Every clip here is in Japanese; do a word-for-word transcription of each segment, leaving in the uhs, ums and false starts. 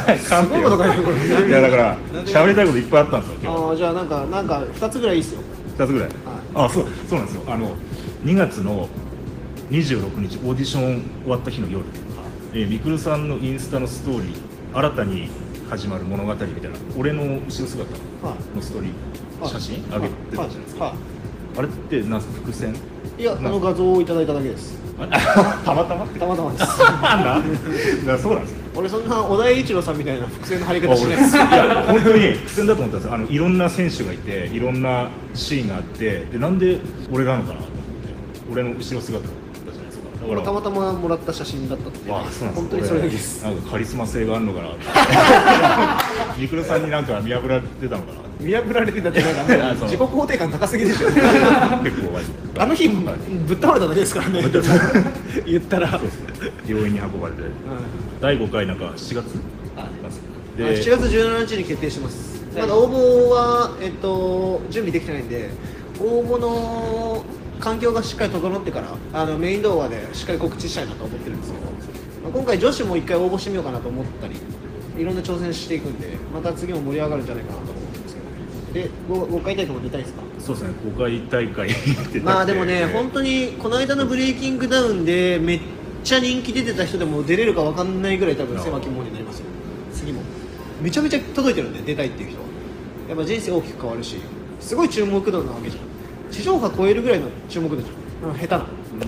かんってよ。いやだから喋りたいこといっぱいあったんですよ。 ああ、じゃあなんかなんかふたつぐらいいいっすよ。 ふたつぐらい。あ、そうそうなんですよ。あのにがつのにじゅうろくにちオーディション終わった日の夜、えー、みくるさんのインスタのストーリー、新たに始まる物語みたいな、俺の後ろ姿のストーリー、写真上げてたじゃないですか。あれってなんすか、伏線？ いや、あの画像をいただいただけです。 たまたまたまたまです。 なそうなんです。 俺そんな小田栄一郎さんみたいな伏線の張り方しないです。いや本当に伏線だと思ったんです。あのいろんな選手がいて、いろんなシーンがあって、でなんで俺なのかなと思って、俺の後ろ姿だったじゃないですか。だからたまたまもらった写真だったって。 あ、そうなんです。 本当にそれだけです。 なんかカリスマ性があるのかな。みくるさんになんか見破られてたのかな。 見破られてたってなんか自己肯定感高すぎでしょ。結構あの日ぶっ倒れただけですからね。言ったら病院に運ばれて、だいごかいなんかしちがつでしちがつじゅうしちにちに決定してます。まだ応募はえっと準備できてないんで、応募の環境がしっかり整ってからあのメイン動画でしっかり告知したいなと思ってるんですけど、今回女子も一回応募してみようかなと思ったり、いろんな挑戦していくんで、また次も盛り上がるんじゃないかなと思ってるんですけど。で、ごかい大会も出たいですか？ そうですね、ごかい大会まあでもね、本当にこの間のブレイキングダウンでめっちゃ人気出てた人でも出れるか分かんないぐらい多分狭き門になりますよ。次もめちゃめちゃ届いてるんで、出たいっていう人やっぱ人生大きく変わるし、すごい注目度なわけじゃん。地上波超えるぐらいの注目度じゃん、下手な、うん、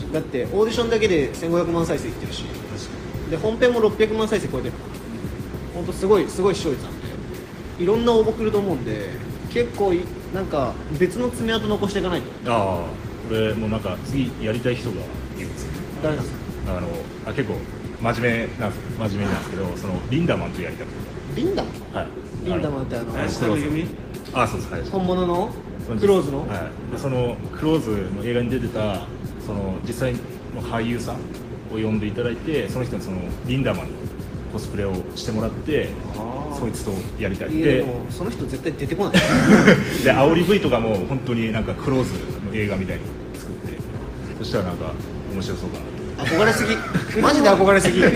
だってオーディションだけでせんごひゃくまん再生いってるし、で本編もろっぴゃくまん再生超えてるから、本当すごいすごい視聴率なんで、いろんな応募来ると思うんで、結構なんか別の爪痕残していかないと。 ああ、これもうなんか次やりたい人がいるんですよ。 誰なんですか？ あのあ結構真面目なんです真面目なんですけど、そのリンダマンとやりたくて。 リンダマン？ はい。 リンダマンってあの林太郎さん。あ、そうです。はい。 本物のクローズの？ はい。でそのクローズの映画に出てたその実際の俳優さんを呼んでいただいて、その人にそのリンダマンのコスプレをしてもらって、そいつとやりたい。 でもその人絶対出てこない。 で煽り V とかも本当になんかクローズの映画みたいに作って、そしたらなんか面白そうかな。 憧れすぎ、マジで憧れすぎ。ま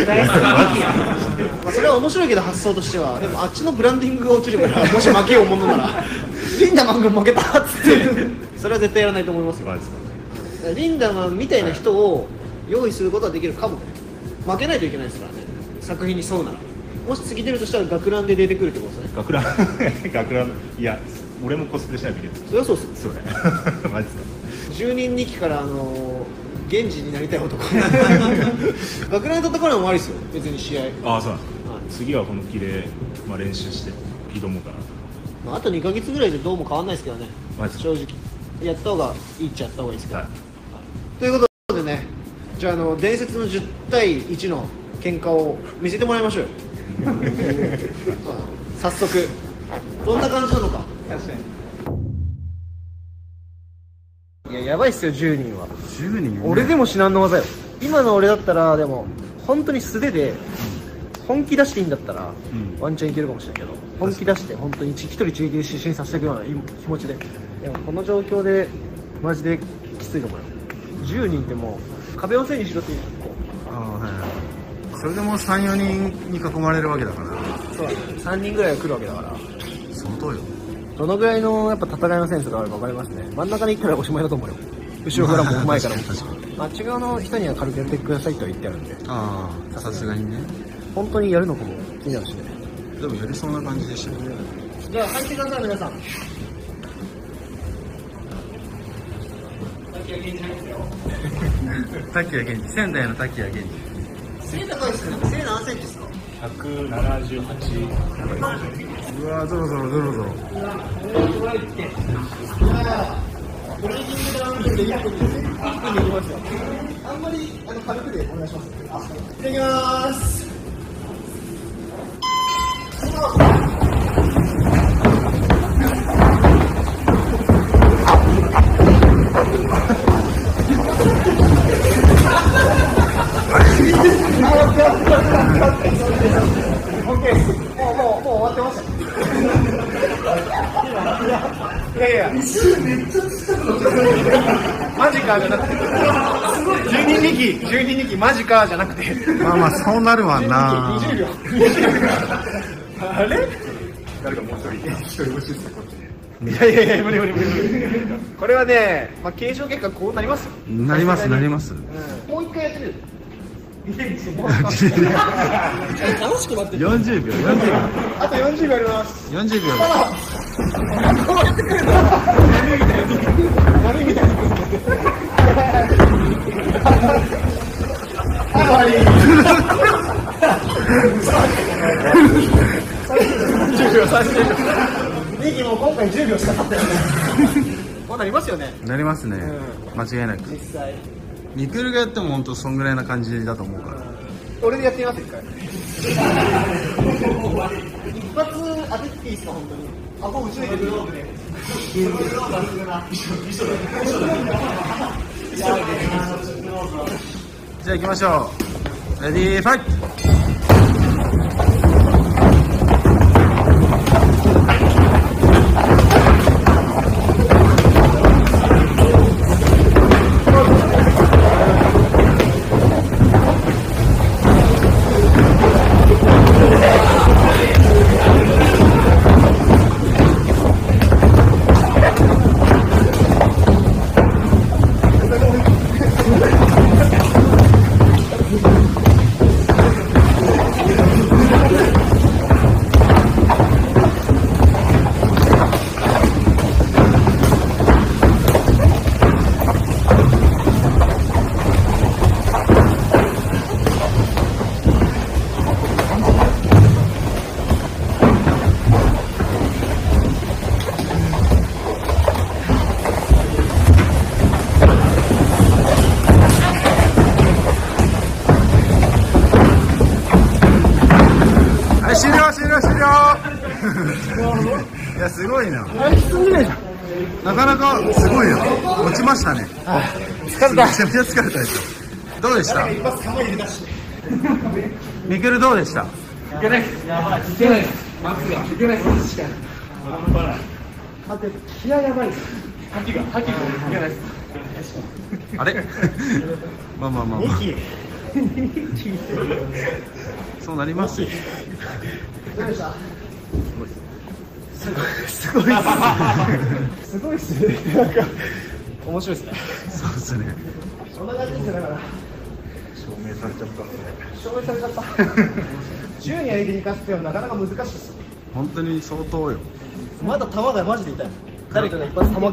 あそれは面白いけど発想としては、でもあっちのブランディングが落ちるから、もし負けようものならリンダマンが負けたっつってそれは絶対やらないと思いますよ。リンダマンみたいな人を用意することはできるかもね。負けないといけないですからね、作品に沿うなら。もし次出るとしたら学ランで出てくるってことですね。 学ラン学ラン、いや俺もコスプレしないといけないです。 それはそうっす。 そうね。マジですか。 じゅうにんにきからあの源氏になりたい男。学ランで戦うのもありですよ、別に試合。 ああ、そうなんですか。はい、次は本気で、まあ、練習して挑もうかなと。 まあ、あとにかげつぐらいでどうも変わんないですけどね、正直やった方がいいっちゃやった方がいいですけど、はい、ということでね、じゃあ、あの伝説のじゅうたいいちの喧嘩を見せてもらいましょうよ。早速どんな感じなのか。確かに。いや、やばいっすよ、じゅうにんは。 じゅうにん、ね、 俺でも至難の技よ。今の俺だったら、でも本当に素手で本気出していいんだったら、うん、ワンチャンいけるかもしれないけど、本気出して本当に一人中継失神させていくような気持ちで、でもこの状況でマジできついと思うよ。じゅうにんってもう壁を背にしろっていう。 ああ、はいはい。それでもさん、よにんに囲まれるわけだから。 そうだね、さんにんぐらいは来るわけだから。 相当よ。 どのぐらいのやっぱ戦いのセンスがあるか分かりますね。真ん中に行ったらおしまいだと思うよ。後ろからも前からも。あっち側の人には軽くやってくださいとは言ってあるんで。 ああ、さすがにね。 本当にやるのかも気になるしね。 でもやりそうな感じでしたね。 じゃあ入ってください、皆さん。滝谷源氏入ってよ。 滝谷源氏、仙台の滝谷源氏。背高いっすね。背何センチですか？ ひゃくななじゅうはち。 うわー、ゾロゾロゾロゾロ。 ブレイキングダウンでいっぷんでいっぷんでいきますよ。あんまりあの軽くでお願いします。いただきます。もうもうもう終わってました。いやいや、めっちゃマジかじゃなくて、すごいじゅうににきじゅうににきマジかじゃなくてまあまあそうなるわな。 じゅうにきにじゅうびょうにじゅうびょうあれ誰かもう一人一人欲しいですよこっちに。 いやいやいや無理無理無理無理これはね、まあ、検証結果こうなりますよ。 なりますなります。 うん、もう一回やってみる楽しくなってる。 よんじゅうびょうよんじゅうびょうあとよんじゅうびょうあります。 よんじゅうびょうこうやってくるんだ。波みたいな。じゅうびょうさんじゅうびょう。ネギも今回じゅうびょうしか経ってない。こうなりますよね。 なりますね、 うん、 間違いなく。 実際ミクルがやっても本当そんぐらいな感じだと思うから。 俺でやってみます一回。一発当てていいですか本当に。あ、こう打ち抜いてグローブで。 じゃあ行きましょう。レディーファイト。終了終了終了いやすごいな。なかなかすごいよ。落ちましたね。 疲れた。 めちゃめちゃ疲れたでしょ。どうでした？ミクルどうでした？ いけない。やばい。いけない。マスがいけない。確かに。だって気合やばいです。覇気が覇気がいけないです。 あれ？まあまあまあまあ。そうなりますよ。 どうでした？すごいすごいすごいっすね。なんか面白いですね。 そうですね。 そんな感じですよだから。 証明されちゃったんで。 証明されちゃった。じゅうにん相手に勝つっていうのはなかなか難しいですよ。 本当に相当よ。 まだ球がマジで痛い。誰かが一発球球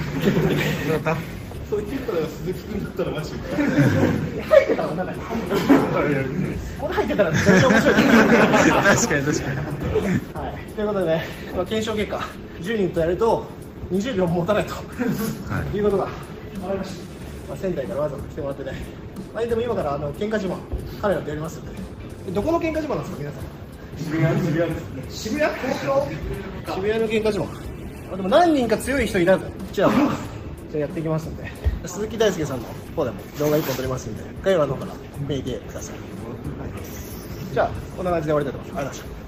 そういうことが鈴木君だったらマジで入ってたらなんだよ。これ入ってたらめちゃめちゃ面白い。 確かに確かに。 はい、ということでね、まあ、検証結果じゅうにんとやるとにじゅうびょう持たないと、はい、いうことが分かりました。まあ、仙台からわざわざ来てもらってね、まあ、でも今からあの喧嘩自慢彼らとやりますんで、どこの喧嘩自慢なんですか皆さん？渋谷渋谷ですね。渋谷東京渋谷の喧嘩自慢。あでも何人か強い人いらずじゃあじゃあやっていきますんで、鈴木大輔さんの方でも動画いっぽん撮りますんで概要欄の方から見てください。はい、じゃあこんな感じで終わりたいと思います。ありがとうございました。